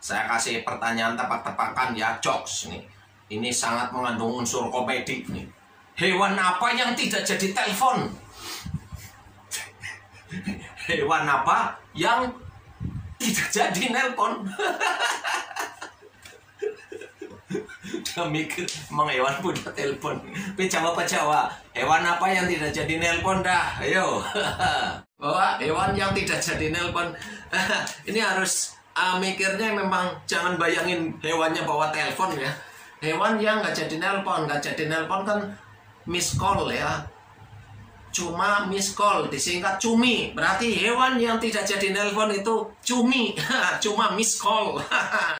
Saya kasih pertanyaan tebak-tebakan ya, jokes nih. Ini sangat mengandung unsur komedi nih. Hewan apa yang tidak jadi telepon? Hewan apa yang tidak jadi nelpon? Udah mikir, emang hewan punya telepon. Tapi jawab. Hewan apa yang tidak jadi nelpon dah? Ayo. Oh, hewan yang tidak jadi nelpon. Ini harus mikirnya memang jangan bayangin hewannya bawa telepon ya. Hewan yang nggak jadi nelpon kan miss call ya. Cuma miss call disingkat cumi. Berarti hewan yang tidak jadi nelpon itu cumi. Cuma miss call.